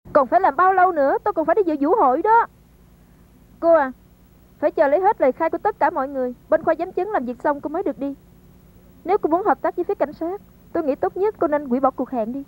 Còn phải làm bao lâu nữa? Tôi còn phải đi dự vũ hội đó. Cô à, phải chờ lấy hết lời khai của tất cả mọi người, bên khoa giám chứng làm việc xong cô mới được đi. Nếu cô muốn hợp tác với phía cảnh sát, tôi nghĩ tốt nhất cô nên hủy bỏ cuộc hẹn đi.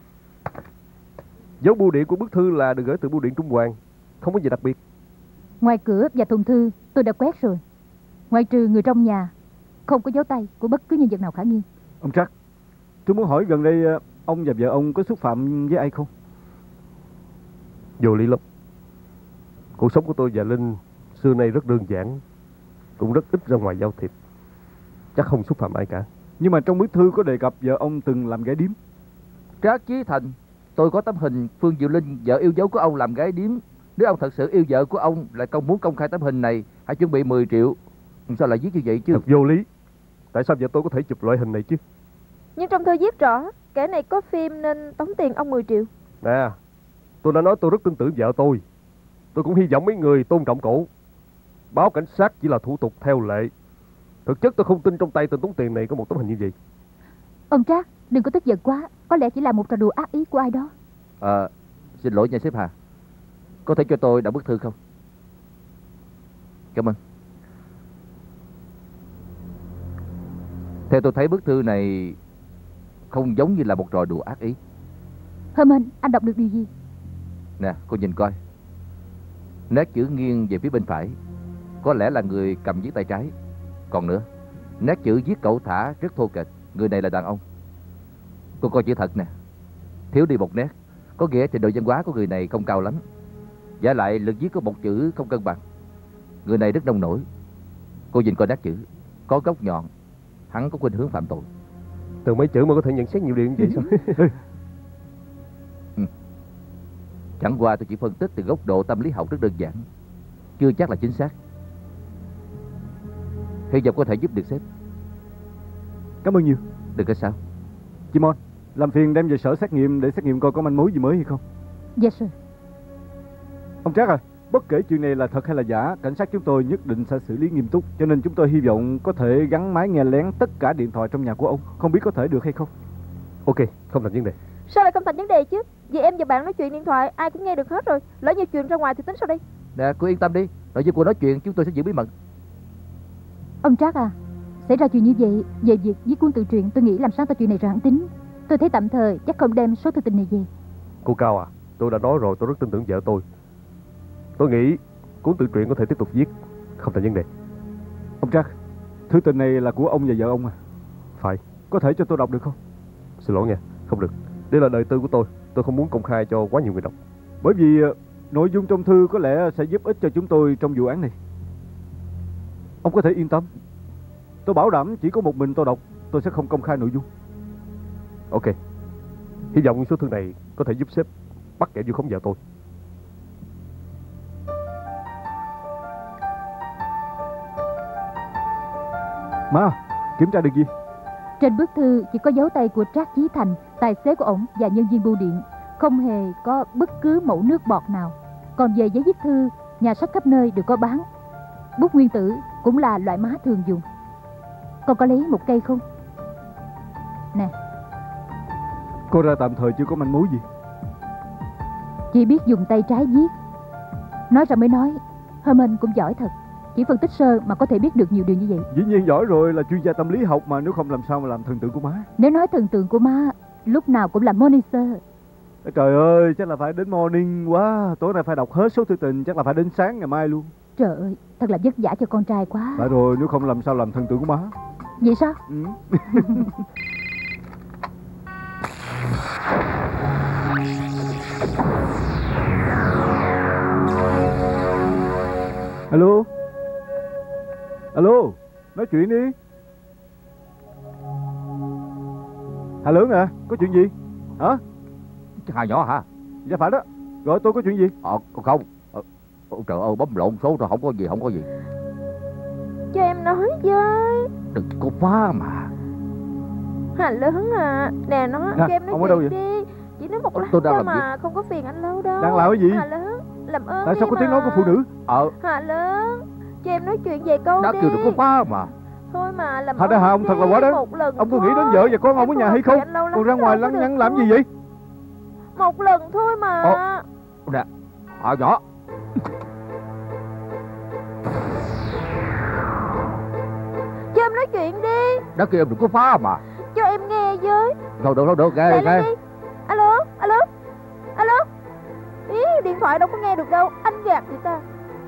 Dấu bưu điện của bức thư là được gửi từ bưu điện Trung Hoàng, không có gì đặc biệt. Ngoài cửa và thùng thư tôi đã quét rồi. Ngoại trừ người trong nhà, không có dấu tay của bất cứ nhân vật nào khả nghi. Ông Trắc, tôi muốn hỏi gần đây ông và vợ ông có xúc phạm với ai không? Vô lý lắm. Cuộc sống của tôi và Linh xưa nay rất đơn giản, cũng rất ít ra ngoài giao thiệp, chắc không xúc phạm ai cả. Nhưng mà trong bức thư có đề cập vợ ông từng làm gái điếm. Trác Chí Thành, tôi có tấm hình Phương Diệu Linh, vợ yêu dấu của ông làm gái điếm. Nếu ông thật sự yêu vợ của ông, lại muốn công khai tấm hình này, hãy chuẩn bị 10 triệu. Sao lại viết như vậy chứ? Thật vô lý. Tại sao vợ tôi có thể chụp loại hình này chứ? Nhưng trong thư viết rõ kẻ này có phim nên tống tiền ông 10 triệu. Nè, tôi đã nói tôi rất tin tưởng vợ tôi. Tôi cũng hy vọng mấy người tôn trọng cổ. Báo cảnh sát chỉ là thủ tục theo lệ. Thực chất tôi không tin trong tay tên tống tiền này có một tấm hình như vậy. Ông Trác, đừng có tức giận quá. Có lẽ chỉ là một trò đùa ác ý của ai đó. Xin lỗi nha sếp Hà. Có thể cho tôi đọc bức thư không? Cảm ơn. Theo tôi thấy bức thư này không giống như là một trò đùa ác ý. Herman, anh đọc được điều gì? Nè, cô nhìn coi. Nét chữ nghiêng về phía bên phải, có lẽ là người cầm viết tay trái. Còn nữa, nét chữ viết cẩu thả rất thô kệch. Người này là đàn ông. Cô coi chữ thật nè, thiếu đi một nét, có nghĩa trình độ văn hóa của người này không cao lắm. Giả lại lực viết có một chữ không cân bằng. Người này rất nông nổi. Cô nhìn coi nét chữ, có góc nhọn, hắn có khuynh hướng phạm tội. Từ mấy chữ mà có thể nhận xét nhiều điều như vậy sao? Chẳng qua tôi chỉ phân tích từ góc độ tâm lý học rất đơn giản, chưa chắc là chính xác. Hy vọng có thể giúp được sếp. Cảm ơn nhiều. Được cái sao? Chimon, làm phiền đem về sở xét nghiệm để xét nghiệm coi có manh mối gì mới hay không. Yes sir. Ông Trác à, bất kể chuyện này là thật hay là giả, cảnh sát chúng tôi nhất định sẽ xử lý nghiêm túc. Cho nên chúng tôi hy vọng có thể gắn máy nghe lén tất cả điện thoại trong nhà của ông. Không biết có thể được hay không? Ok, không thành vấn đề. Sao lại không thành vấn đề chứ? Vì em và bạn nói chuyện điện thoại ai cũng nghe được hết rồi. Lỡ như truyền ra ngoài thì tính sao đây? Nè, cô yên tâm đi. Nội dung cuộc nói chuyện chúng tôi sẽ giữ bí mật. Ông Trác à, xảy ra chuyện như vậy, về việc viết cuốn tự truyện, tôi nghĩ làm sáng tỏ chuyện này rồi hẳn tính. Tôi thấy tạm thời chắc không đem số thư tình này về. Cô Cao à, tôi đã nói rồi, tôi rất tin tưởng vợ tôi. Tôi nghĩ cuốn tự truyện có thể tiếp tục viết, không thành vấn đề. Ông Trác, thư tình này là của ông và vợ ông à? Phải. Có thể cho tôi đọc được không? Xin lỗi nha, không được. Đây là đời tư của tôi không muốn công khai cho quá nhiều người đọc. Bởi vì nội dung trong thư có lẽ sẽ giúp ích cho chúng tôi trong vụ án này. Ông có thể yên tâm. Tôi bảo đảm chỉ có một mình tôi đọc, tôi sẽ không công khai nội dung. Ok. Hy vọng số thư này có thể giúp sếp bắt kẻ vu khống vợ tôi. Má, kiểm tra được gì? Trên bức thư chỉ có dấu tay của Trác Chí Thành, tài xế của ổng và nhân viên bưu điện. Không hề có bất cứ mẫu nước bọt nào. Còn về giấy viết thư, nhà sách khắp nơi đều có bán. Bút nguyên tử cũng là loại má thường dùng. Con có lấy một cây không? Nè. Cô ra tạm thời chưa có manh mối gì. Chỉ biết dùng tay trái viết. Nói ra mới nói, Herman cũng giỏi thật. Chỉ phân tích sơ mà có thể biết được nhiều điều như vậy. Dĩ nhiên giỏi rồi, là chuyên gia tâm lý học mà. Nếu không làm sao mà làm thần tượng của má. Nếu nói thần tượng của má, lúc nào cũng là Monitor. Trời ơi, chắc là phải đến morning quá. Tối nay phải đọc hết số thư tình, chắc là phải đến sáng ngày mai luôn. Trời ơi, thật là vất vả cho con trai quá. Phải rồi, nếu không làm sao làm thần tượng của má. Vậy sao? Alo. Alo, nói chuyện đi. Hà Lớn à, có chuyện gì? Hả? Hà nhỏ hả? Dạ phải đó. Gọi tôi có chuyện gì? Không. Trời ơi, bấm lộn số rồi, không có gì. Cho em nói với. Đừng có phá mà. Hà Lớn à, nè nó cho em nói chuyện đi. Chỉ nói một lát thôi mà, không có phiền anh lâu đâu. Đang làm cái gì? Hà Lớn, làm ơn. Tại sao có tiếng nói của phụ nữ? Hà Lớn, cho em nói chuyện vài câu đã đi. kêu đừng có phá mà. Thôi mà làm Hà ông thật là quá đáng. Ông có nghĩ đến vợ và con ông ở nhà hay không? Còn ra ngoài lăng nhăng làm gì vậy? Một lần thôi mà. nè. Nhỏ. Cho em nói chuyện đi. Đó kia em đừng có phá mà. Cho em nghe với. Đâu được, Lại nghe. lên đi. Alo. Ý, điện thoại đâu có nghe được đâu. Anh gạt người ta.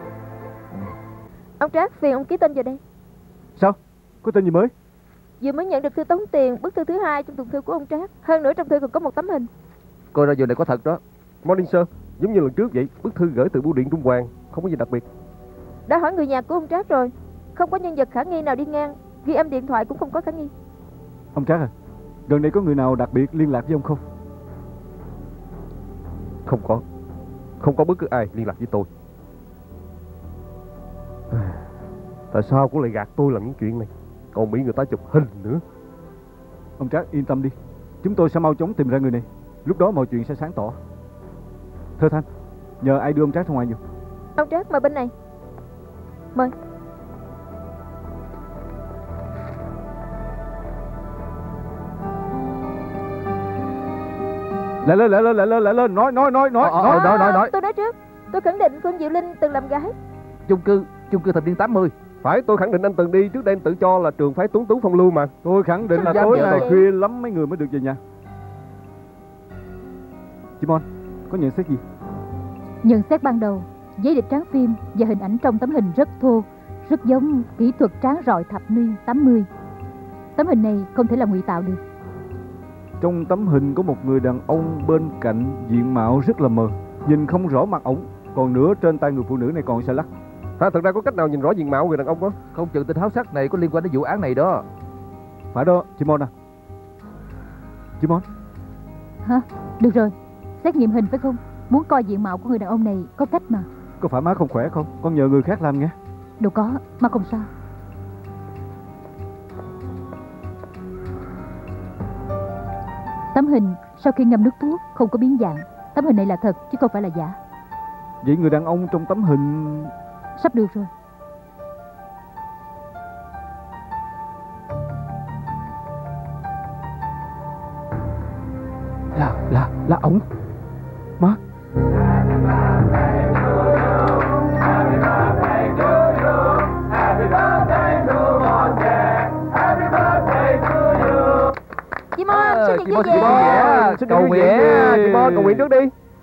Ông Trác, phiền ông ký tên vào đây. Sao? Có tên gì mới? Vừa mới nhận được thư tống tiền, bức thư thứ 2 trong thùng thư của ông Trác. Hơn nữa trong thư còn có một tấm hình. Coi ra giờ này có thật đó. Morning sir, giống như lần trước vậy, bức thư gửi từ bưu điện Trung Hoàng, không có gì đặc biệt. Đã hỏi người nhà của ông Trác rồi, không có nhân vật khả nghi nào đi ngang. Ghi âm điện thoại cũng không có khả nghi. Ông Trác à, gần đây có người nào đặc biệt liên lạc với ông không? Không có bất cứ ai liên lạc với tôi. Tại sao cũng lại gạt tôi làm những chuyện này, còn bị người ta chụp hình nữa. Ông Trác yên tâm đi, chúng tôi sẽ mau chóng tìm ra người này. Lúc đó mọi chuyện sẽ sáng tỏ. Thơ Thanh, nhờ ai đưa ông Trác ra ngoài giùm. Ông Trác mời bên này. Mời. Lại lên, nói. Tôi nói trước, tôi khẳng định Phương Diệu Linh từng làm gái. Chung cư thập niên 80. Phải, tôi khẳng định anh từng đi, trước đây anh tự cho là trường phái tuấn tú phong lưu mà. Tôi khẳng định là Dám tối nhận nay tôi. khuya lắm mấy người mới được về nhà. Chị Mon, có nhận xét gì? Nhận xét ban đầu, giấy địch tráng phim và hình ảnh trong tấm hình rất thô, rất giống kỹ thuật tráng rọi thập niên 80. Tấm hình này không thể là ngụy tạo được. Trong tấm hình có một người đàn ông bên cạnh, diện mạo rất là mờ, nhìn không rõ mặt ổng. Còn nữa, trên tay người phụ nữ này còn xe lắc. Thật ra có cách nào nhìn rõ diện mạo người đàn ông đó? Không chừng tên háo sắc này có liên quan đến vụ án này đó. Phải đó, chị Mon à. Chị Mon, Hả? Được rồi, xét nghiệm hình phải không? Muốn coi diện mạo của người đàn ông này có cách mà. có phải má không khỏe không? Con nhờ người khác làm nghe. Đâu có, mà không sao. Tấm hình sau khi ngâm nước thuốc không có biến dạng. Tấm hình này là thật chứ không phải là giả. Vậy người đàn ông trong tấm hình... Sắp được rồi. Là ổng. Má. Chị Mon, sinh nhật chị vui Mon, vẻ. chị Mon. Xin Cầu cầu nguyện. nguyện, chị Mon cầu nguyện trước đi.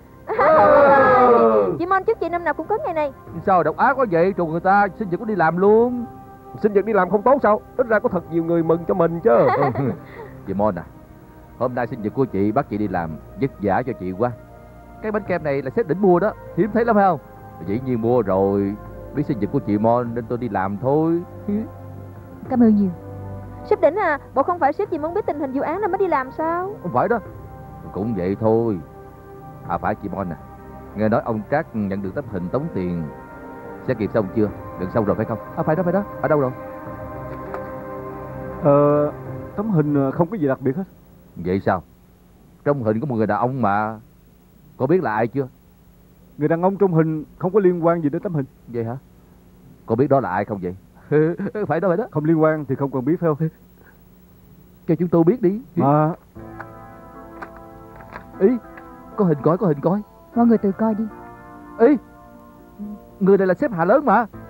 Chị Mon chúc chị năm nào cũng có ngày này. Sao độc ác quá vậy? Trùng người ta sinh nhật có đi làm luôn. Sinh nhật đi làm không tốt sao? Ít ra có thật nhiều người mừng cho mình chứ. Chị Mon à, hôm nay sinh nhật của chị bắt chị đi làm vất vả cho chị quá. Cái bánh kem này là sếp đỉnh mua đó, hiếm thấy lắm phải không? Dĩ nhiên mua rồi, biết sinh nhật của chị Mon nên tôi đi làm thôi. Cảm ơn nhiều. Sếp Đỉnh à, bộ không phải sếp gì muốn biết tình hình vụ án nên mới đi làm sao? Không phải đó, cũng vậy thôi. À phải chị Mon à, nghe nói ông Trác nhận được tấm hình tống tiền xét nghiệm xong chưa? Gần xong rồi phải không? À phải đó, ở đâu rồi? Tấm hình không có gì đặc biệt hết. Vậy sao? Trong hình có một người đàn ông mà. Có biết là ai chưa? Người đàn ông trong hình không có liên quan gì đến tấm hình. Vậy hả? Có biết đó là ai không vậy? Phải đó. Không liên quan thì không cần biết phải không? Cho chúng tôi biết đi. Mà Ý, có hình coi. Mọi người tự coi đi. Ý, người này là sếp Hà lớn mà.